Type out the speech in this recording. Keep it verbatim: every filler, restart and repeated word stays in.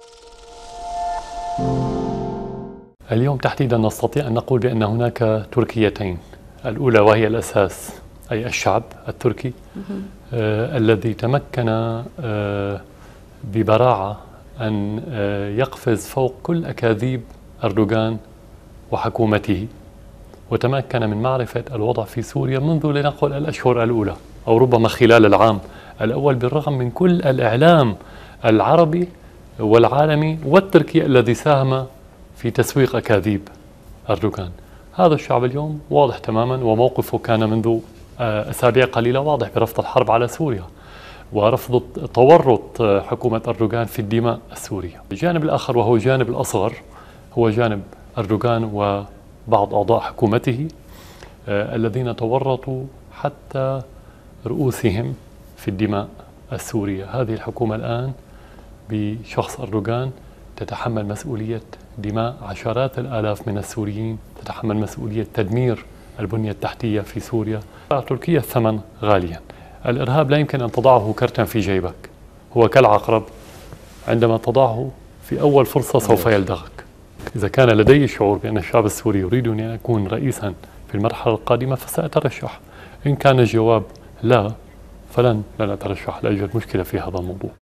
اليوم تحديدا نستطيع أن نقول بأن هناك تركيتين، الأولى وهي الأساس أي الشعب التركي آه الذي تمكن آه ببراعة أن آه يقفز فوق كل أكاذيب أردوغان وحكومته، وتمكن من معرفة الوضع في سوريا منذ لنقل الأشهر الأولى أو ربما خلال العام الأول، بالرغم من كل الإعلام العربي والعالمي والتركي الذي ساهم في تسويق أكاذيب أردوغان. هذا الشعب اليوم واضح تماما، وموقفه كان منذ أسابيع قليلة واضح برفض الحرب على سوريا ورفض تورط حكومة أردوغان في الدماء السورية. الجانب الآخر وهو الجانب الأصغر هو جانب أردوغان وبعض أعضاء حكومته الذين تورطوا حتى رؤوسهم في الدماء السورية. هذه الحكومة الآن بشخص أردوغان تتحمل مسؤولية دماء عشرات الآلاف من السوريين، تتحمل مسؤولية تدمير البنية التحتية في سوريا. تركيا الثمن غاليا. الإرهاب لا يمكن أن تضعه كرتا في جيبك، هو كالعقرب عندما تضعه في أول فرصة سوف يلدغك. إذا كان لدي شعور بأن الشعب السوري يريد أن أكون رئيسا في المرحلة القادمة فسأترشح، إن كان الجواب لا فلن لن أترشح، لا يوجد مشكلة في هذا الموضوع.